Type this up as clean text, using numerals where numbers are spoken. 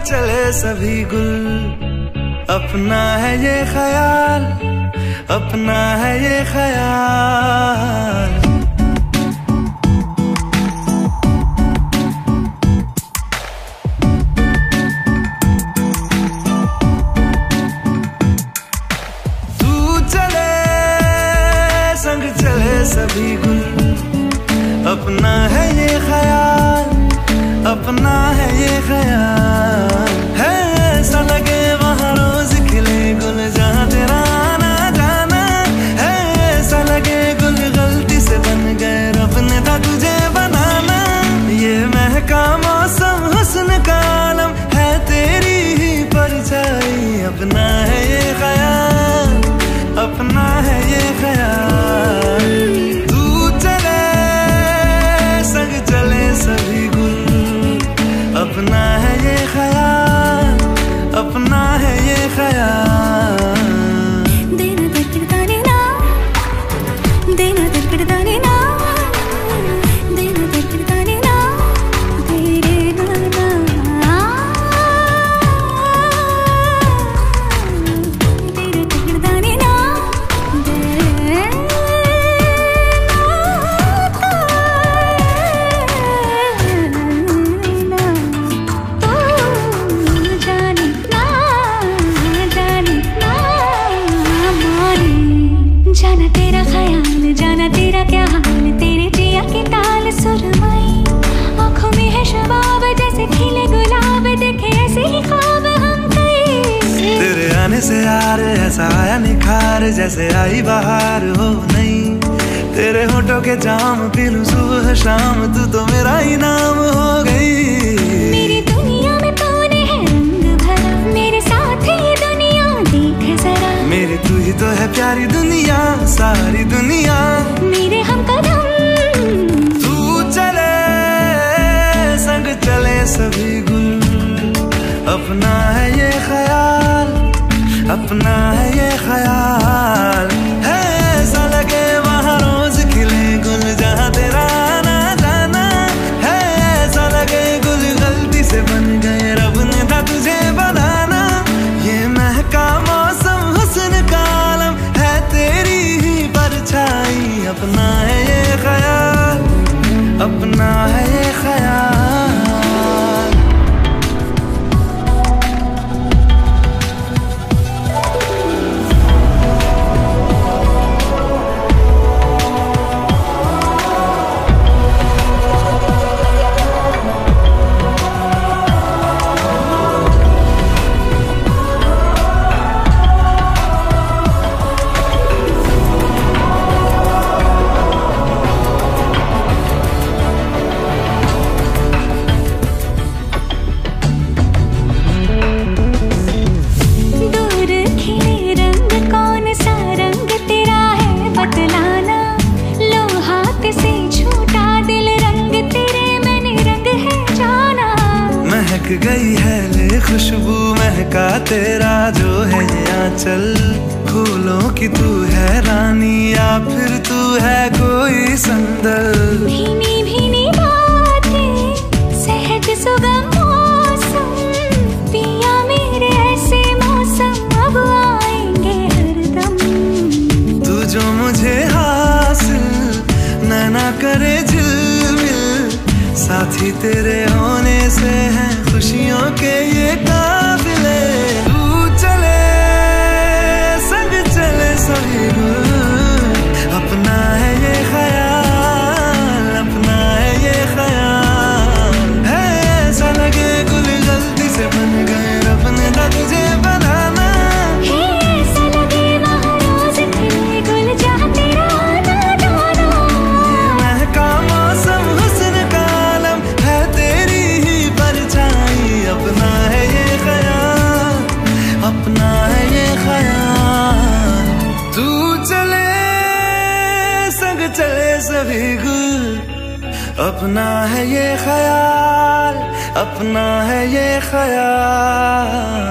चले सभी गुल, अपना है ये ख्याल, अपना है ये ख्याल। तू चले संग चले सभी गुल, अपना है ये ख्याल, अपना है ये ख्याल। है ऐसा लगे वहाँ रोज खिले गुल जहाँ तेरा आना जाना, है ऐसा लगे गुल गलती से बन गए रब ने था तुझे बनाना। ये महका मौसम हुस्न का आलम है तेरी ही परछाई, अपना है ये ख्याल, अपना है ये ख्याल। तू चले संग चले सभी गुल, अपना है ये ख्याल, अपना है ये ख्याल। देना दरकड़दाने ना, देना दरकड़दाने ना, देना दरकड़दाने ना, तेरे नाना। देना दरकड़दाने ना, जाना तेरा ख्याल, जाना तेरा क्या हाल, तेरे जिया की ताल सुरमई। आँखों में है शबाब जैसे खिले गुलाब, देखे ऐसे ही ख्वाब हम कई। तेरे आने से यार ऐसा आया निखार, जैसे आई बहार हो नहीं। तेरे होठों के जाम पी लूं सुबह शाम, तू तो मेरा ही नाम हो गई। मेरी दुनिया में तूने है रंग भरा, मेरे साथ ये दुनिया देख जरा। मेरी तू ही तो है प्यारी दुनिया, सारी दुनिया मेरे हम कदम। तू चले संग चले सभी गुल, अपना है ये ख्याल, अपना है ये ख्याल। है ऐसा लगे वहाँ रोज खिले गुल जहाँ तेरा आना जाना, है ऐसा लगे गुल गलती से बन गए रब ने था तुझे बनाना। ये महका मौसम हुस्न का आलम है तेरी ही परछाई, अपना है ये ख्याल, अपना है ये ख्याल। गई है ले खुशबू महका तेरा जो है ये आंचल। फूलों की तू है रानी या फिर तू है कोई संदल। भीनी भीनी बातें सहज सुगम मौसम, पिया मेरे ऐसे मौसम अब आएंगे हरदम। तू जो मुझे हासिल ना करे झिलमिल, साथी तेरे होने से है खुशियों के ये काफिले। तू चले संग चले सभी गुल, अपना है ये ख्याल, अपना है ये ख्याल। है ऐसा लगे गुल गलती से बन गए रब ने था तुझे बनाना। है ऐसा लगे वहाँ रोज खिले गुल जहाँ तेरा आना जाना। ये महका मौसम हुस्न का आलम है तेरी ही परछाई, अपना है ये ख्याल, अपना है ये ख्याल। तू चले संग चले सभी गुल, अपना है ये ख्याल, अपना है ये ख्याल।